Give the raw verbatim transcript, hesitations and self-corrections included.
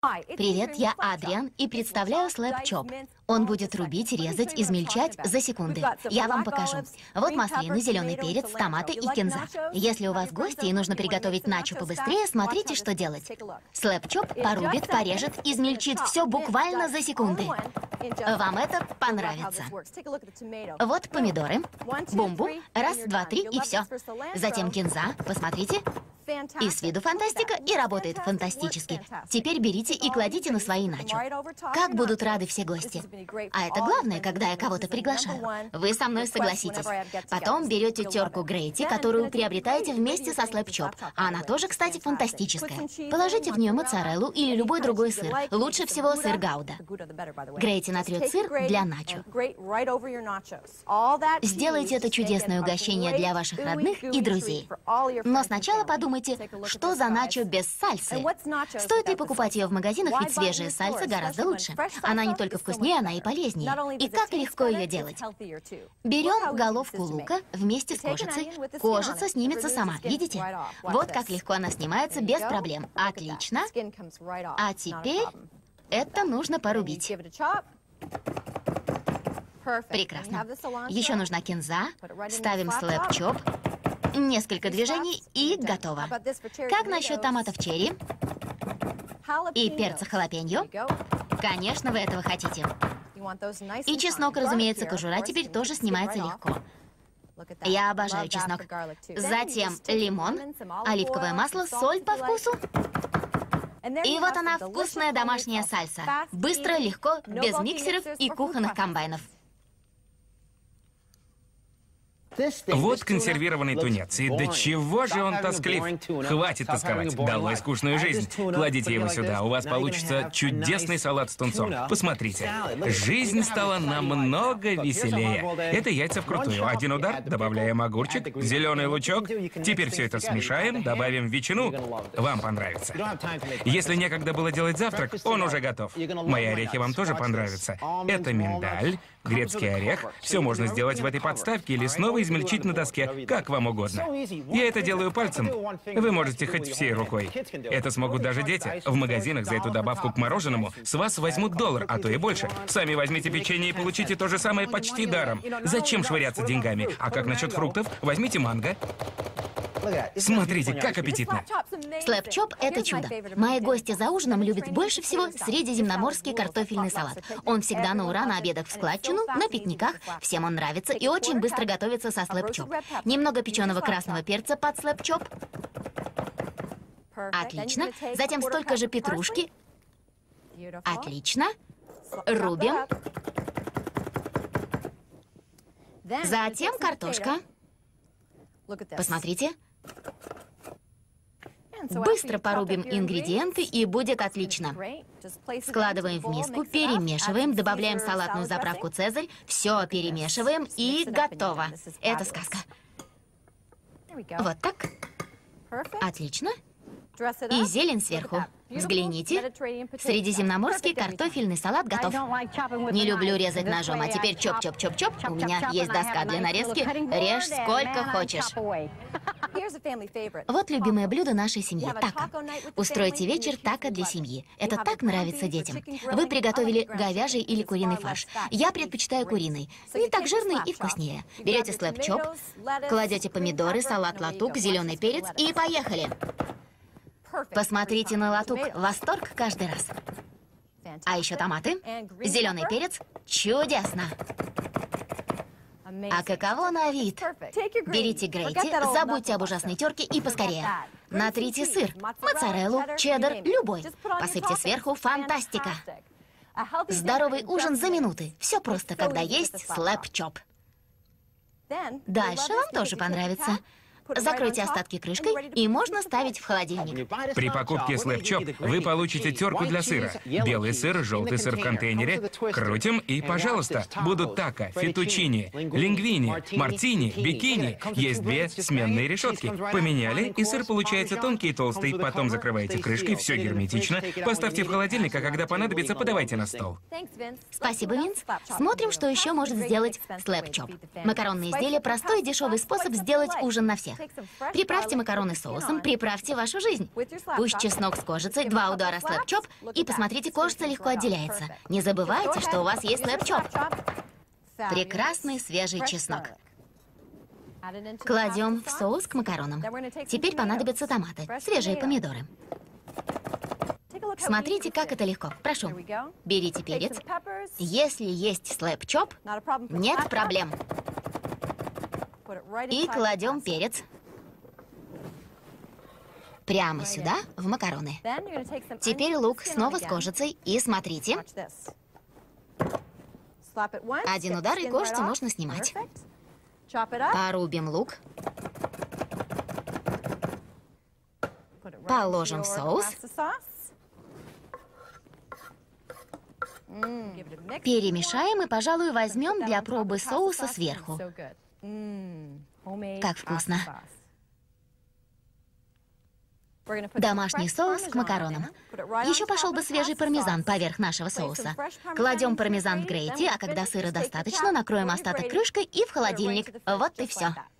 Привет, я Адриан и представляю Slap Chop. Он будет рубить, резать, измельчать за секунды. Я вам покажу. Вот маслины, зеленый перец, томаты и кинза. Если у вас гости и нужно приготовить начо побыстрее, смотрите, что делать. Slap Chop порубит, порежет, измельчит все буквально за секунды. Вам это понравится. Вот помидоры. Бум-бум. Раз, два, три и все. Затем кинза. Посмотрите. И с виду фантастика, и работает фантастически. Теперь берите и кладите на свои начо. Как будут рады все гости. А это главное, когда я кого-то приглашаю. Вы со мной согласитесь. Потом берете терку Грейти, которую приобретаете вместе со Slap Chop. А она тоже, кстати, фантастическая. Положите в нее моцареллу или любой другой сыр. Лучше всего сыр Гауда. Грейти натрет сыр для начо. Сделайте это чудесное угощение для ваших родных и друзей. Но сначала подумайте, что за начо без сальсы. Стоит ли покупать ее в магазинах, ведь свежая сальса гораздо лучше. Она не только вкуснее, она и полезнее. И как легко ее делать. Берем головку лука вместе с кожицей. Кожица снимется сама, видите? Вот как легко она снимается без проблем. Отлично. А теперь это нужно порубить. Прекрасно. Еще нужна кинза. Ставим Slap Chop. Несколько движений и готово. Как насчет томатов черри? И перца халапеньо? Конечно, вы этого хотите. И чеснок, разумеется, кожура теперь тоже снимается легко. Я обожаю чеснок. Затем лимон, оливковое масло, соль по вкусу. И вот она, вкусная домашняя сальса. Быстро, легко, без миксеров и кухонных комбайнов. Вот консервированный тунец. И до чего же он тосклив? Хватит тосковать. Долой скучную жизнь. Кладите его сюда. У вас получится чудесный салат с тунцом. Посмотрите. Жизнь стала намного веселее. Это яйца вкрутую. Один удар, добавляем огурчик, зеленый лучок. Теперь все это смешаем, добавим ветчину. Вам понравится. Если некогда было делать завтрак, он уже готов. Мои орехи вам тоже понравятся. Это миндаль, грецкий орех. Все можно сделать в этой подставке или снова измельчить на доске, как вам угодно. Я это делаю пальцем. Вы можете хоть всей рукой. Это смогут даже дети. В магазинах за эту добавку к мороженому с вас возьмут доллар, а то и больше. Сами возьмите печенье и получите то же самое почти даром. Зачем швыряться деньгами? А как насчет фруктов? Возьмите манго. Смотрите, как аппетитно. Slap Chop — это чудо. Мои гости за ужином любят больше всего средиземноморский картофельный салат. Он всегда на ура на обедах в складчину, на пикниках. Всем он нравится и очень быстро готовится со Slap Chop. Немного печеного красного перца под Slap Chop. Отлично. Затем столько же петрушки. Отлично. Рубим. Затем картошка. Посмотрите. Быстро порубим ингредиенты, и будет отлично. Складываем в миску, перемешиваем, добавляем салатную заправку «Цезарь», все перемешиваем, и готово. Это сказка. Вот так. Отлично. И зелень сверху. Взгляните. Средиземноморский картофельный салат готов. Не люблю резать ножом, а теперь чоп-чоп-чоп-чоп. У меня есть доска для нарезки. Режь сколько хочешь. Вот любимое блюдо нашей семьи – тако. Устройте вечер тако для семьи. Это так нравится детям. Вы приготовили говяжий или куриный фарш. Я предпочитаю куриный. Не так жирный и вкуснее. Берете Slap Chop, кладете помидоры, салат латук, зеленый перец и поехали. Посмотрите на латук. Восторг каждый раз. А еще томаты, зеленый перец. Чудесно. А каково на вид? Берите Грейти, забудьте об ужасной терке и поскорее. Натрите сыр, моцареллу, чеддер, любой. Посыпьте сверху. Фантастика. Здоровый ужин за минуты. Все просто, когда есть Slap Chop. Дальше вам тоже понравится. Закройте остатки крышкой, и можно ставить в холодильник. При покупке Slap Chop вы получите терку для сыра. Белый сыр, желтый сыр в контейнере. Крутим, и, пожалуйста, будут тако, феттучини, лингвини, мартини, бикини. Есть две сменные решетки. Поменяли, и сыр получается тонкий и толстый. Потом закрываете крышкой, все герметично. Поставьте в холодильник, а когда понадобится, подавайте на стол. Спасибо, Винс. Смотрим, что еще может сделать Slap Chop. Макаронные изделия – простой и дешевый способ сделать ужин на всех. соусе. Приправьте макароны соусом, приправьте вашу жизнь. Пусть чеснок с кожицей, два удара слэп-чоп, и посмотрите, кожица легко отделяется. Не забывайте, что у вас есть слэп-чоп. Прекрасный свежий чеснок. Кладем в соус к макаронам. Теперь понадобятся томаты, свежие помидоры. Смотрите, как это легко. Прошу, берите перец. Если есть слэп-чоп, нет проблем. И кладем перец прямо сюда, в макароны. Теперь лук снова с кожицей. И смотрите. Один удар, и кожицу можно снимать. Порубим лук. Положим в соус. Перемешаем и, пожалуй, возьмем для пробы соуса сверху. Как вкусно. Домашний соус к макаронам. Еще пошел бы свежий пармезан поверх нашего соуса. Кладем пармезан в грейти, а когда сыра достаточно, накроем остаток крышкой и в холодильник. Вот и все.